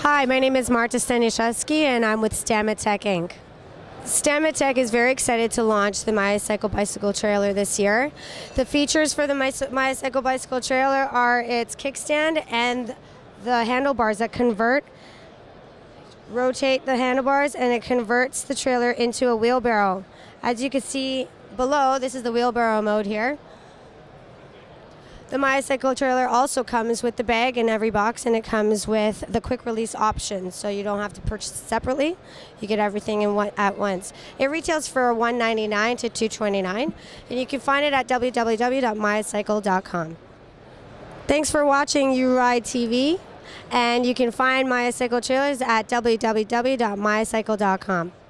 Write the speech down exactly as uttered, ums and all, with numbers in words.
Hi, my name is Marta Staniszewski, and I'm with Stamatech Incorporated. Stamatech is very excited to launch the MyCycle bicycle trailer this year. The features for the MyCycle bicycle trailer are its kickstand and the handlebars that convert, rotate the handlebars, and it converts the trailer into a wheelbarrow. As you can see below, this is the wheelbarrow mode here. The MyCycle trailer also comes with the bag in every box, and it comes with the quick release option, so you don't have to purchase it separately. You get everything in one, at once. It retails for one ninety-nine to two twenty-nine, and you can find it at w w w dot my cycle dot com. Thanks for watching uRidetv, and you can find MyCycle trailers at w w w dot my cycle dot com.